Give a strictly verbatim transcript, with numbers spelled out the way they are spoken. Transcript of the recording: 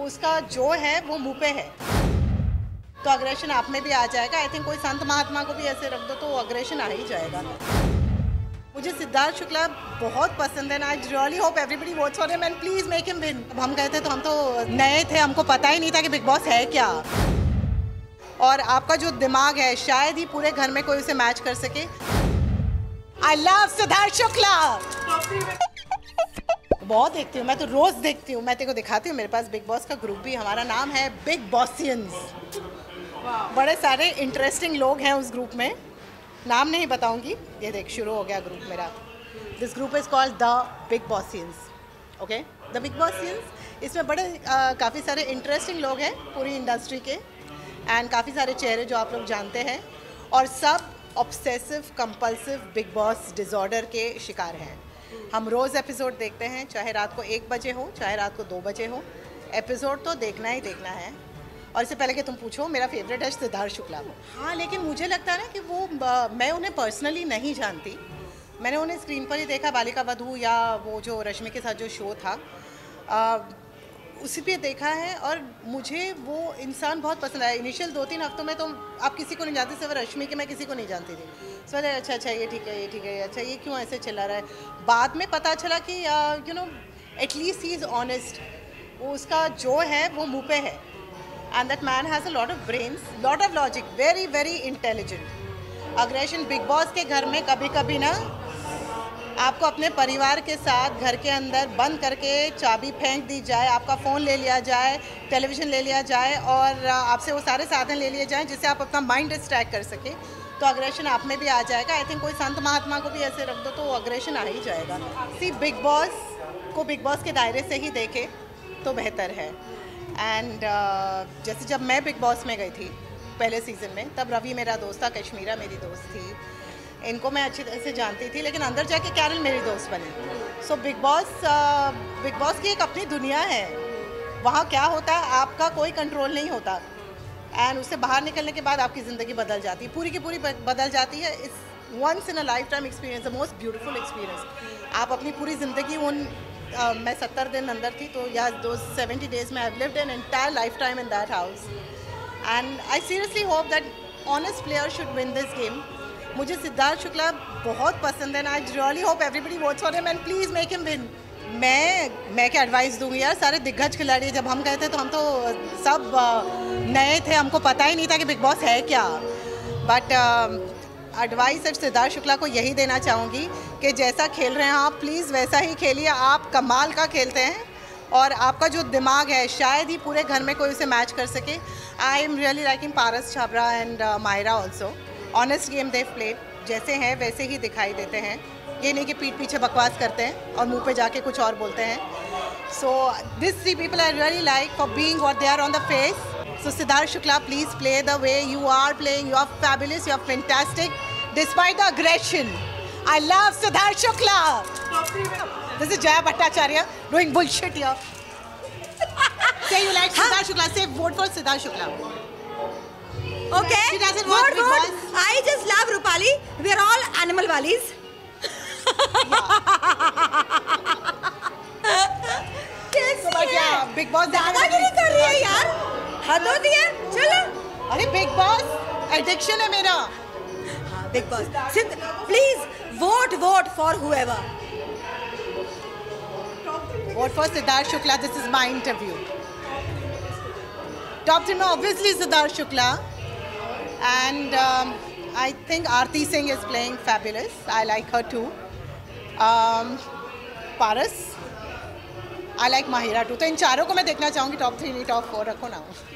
उसका जो है वो मुंह पे है, तो अग्रेशन आप में भी आ जाएगा। आई थिंक कोई संत महात्मा को भी ऐसे रख दो तो अग्रेशन आ ही जाएगा। मुझे सिद्धार्थ शुक्ला बहुत पसंद है, I really hope everybody votes for him and please make him win. अब हम गए थे तो हम तो नए थे, हमको पता ही नहीं था कि बिग बॉस है क्या, और आपका जो दिमाग है शायद ही पूरे घर में कोई उसे मैच कर सके। आई लव सिद्धार्थ शुक्ला, बहुत देखती हूँ मैं तो, रोज देखती हूँ मैं। तेरे को दिखाती हूँ, मेरे पास बिग बॉस का ग्रुप भी, हमारा नाम है बिग बॉसियंस। बड़े सारे इंटरेस्टिंग लोग हैं उस ग्रुप में, नाम नहीं बताऊंगी। ये देख शुरू हो गया ग्रुप मेरा। This group is called the Bigg Bossians. Okay, the Bigg Bossians. इसमें बड़े काफ़ी सारे इंटरेस्टिंग लोग हैं पूरी इंडस्ट्री के, एंड काफ़ी सारे चेहरे जो आप लोग जानते हैं, और सब obsessive compulsive Bigg Boss disorder के शिकार हैं। हम रोज़ एपिसोड देखते हैं, चाहे रात को एक बजे हो चाहे रात को दो बजे हो, एपिसोड तो देखना ही देखना है। और इससे पहले कि तुम पूछो, मेरा फेवरेट है सिद्धार्थ शुक्ला। हाँ, लेकिन मुझे लगता है ना कि वो, मैं उन्हें पर्सनली नहीं जानती, मैंने उन्हें स्क्रीन पर ही देखा, बालिका वधू या वो जो रश्मि के साथ जो शो था आ, उसी पे देखा है, और मुझे वो इंसान बहुत पसंद आया। इनिशियल दो तीन हफ्तों में तो आप किसी को नहीं जानते, सिर्फ रश्मि के मैं किसी को नहीं जानती थी। सो so, अच्छा अच्छा ये ठीक है ये ठीक है अच्छा ये क्यों ऐसे चला रहा है। बाद में पता चला कि you know at least he is honest, वो उसका जो है वो मुँह पे है, and that man has a lot of brains, lot of logic, very very intelligent। Aggression Bigg Boss के घर में कभी कभी ना आपको अपने परिवार के साथ घर के अंदर बंद करके चाबी फेंक दी जाए, आपका फ़ोन ले लिया जाए, टेलीविज़न ले लिया जाए, और आपसे वो सारे साधन ले लिए जाएं जिससे आप अपना माइंड डिस्ट्रैक्ट कर सके, तो अग्रेशन आप में भी आ जाएगा। आई थिंक कोई संत महात्मा को भी ऐसे रख दो तो अग्रेशन आ ही जाएगा। सी, बिग बॉस को बिग बॉस के दायरे से ही देखे तो बेहतर है। एंड uh, जैसे जब मैं बिग बॉस में गई थी पहले सीज़न में, तब रवि मेरा दोस्त था, कश्मीरा मेरी दोस्त थी, इनको मैं अच्छी तरह से जानती थी, लेकिन अंदर जाके कैरल मेरी दोस्त बनी। So Bigg Boss Bigg Boss की एक अपनी दुनिया है, वहाँ क्या होता है आपका कोई कंट्रोल नहीं होता, एंड उससे बाहर निकलने के बाद आपकी ज़िंदगी बदल जाती है, पूरी की पूरी बदल जाती है। It's once in a lifetime experience, the most beautiful experience. आप अपनी पूरी ज़िंदगी उन Uh, मैं सत्तर दिन अंदर थी, तो या दो सेवेंटी डेज में I have lived an entire lifetime in that house, and I seriously hope that honest player should win this game. मुझे सिद्धार्थ शुक्ला बहुत पसंद है, I really hope everybody votes for him and please make him win. मैं मैं क्या advice दूंगी यार, सारे दिग्गज खिलाड़ी, जब हम गए थे तो हम तो सब uh, नए थे, हमको पता ही नहीं था कि बिग बॉस है क्या। बट एडवाइस सिर्फ सिद्धार्थ शुक्ला को यही देना चाहूँगी कि जैसा खेल रहे हैं आप, प्लीज़ वैसा ही खेलिए। आप कमाल का खेलते हैं, और आपका जो दिमाग है शायद ही पूरे घर में कोई उसे मैच कर सके। I am really liking Paras Chhabra and Mayra also. Honest game Dev played, जैसे हैं वैसे ही दिखाई देते हैं, ये नहीं कि पीठ पीछे बकवास करते हैं और मुँह पे जाके कुछ और बोलते हैं। So this three people I really like for being what they are on the face. So Siddharth Shukla, please play the way you are playing. You are fabulous. You are fantastic, despite the aggression. I love Siddharth Shukla. This is Jaya Bhattacharya doing bullshit here. Say you like Siddharth Shukla. Say vote for Siddharth Shukla. Okay. She doesn't want vote, vote. because I just love Rupali. We are all animal valis. कैसी है? Big Boss दादागिरी कर रही है यार, हद होती है। चलो, अरे बिग बॉस एडिक्शन है मेरा। हाँ, Bigg Boss. Please vote vote for whoever. Vote for Siddharth Shukla. This is my interview. Top three में obviously Siddharth Shukla, and I think Aarti Singh is playing fabulous, I like her too. Paras, I like Mahira too. तो इन चारों को मैं देखना चाहूँगी, टॉप थ्री नहीं top four रखो ना।